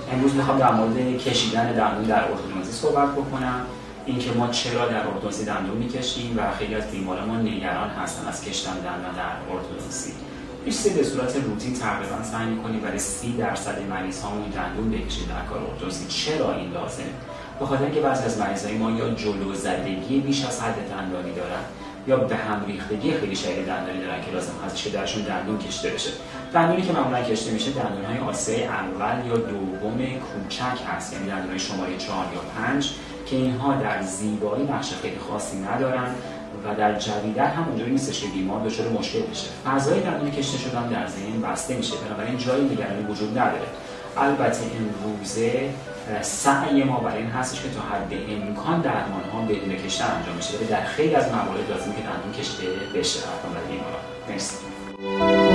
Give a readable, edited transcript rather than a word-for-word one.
امروز میخوام در مورد کشیدن دندون در ارتودنسی صحبت بکنم. اینکه ما چرا در ارتودنسی دندون میکشیم و خیلی از بیماران ما نگران هستن از کشیدن دندون در ارتودنسی. بیشتر به صورت روتین تقریبا سعی می‌کنیم برای 30% مریض‌هامون دندون بکشیم در کار ارتودنسی. چرا این لازمه؟ به خاطر اینکه بعضی از مریضای ما یا جلو زدگی بیش از حد دندانی دارن یا به هم ریختگی خیلی شدید دندانی دارن که لازم هست که درشون دندون کشیده بشه. دندونی که معمولا کشیده میشه دندون‌های آسه اول یا دوم کوچک هست، یعنی دندون‌های شماره 4 یا 5 که اینها در زیبایی نقش خیلی خاصی ندارن و در جویدن هم اونجوری نیستش که بیمار دچار مشکل بشه. فضای دندون کشیده شدن در ذهن بسته میشه، بنابراین جای نگرانی وجود نداره. البته امروزه سعی ما برای این هستش که تا حد امکان درمان‌ها بدون کشیدن انجام بشه، ولی در خیلی از موارد لازمه که دندون کشیده بشه حتما برای بیماران. مرسی.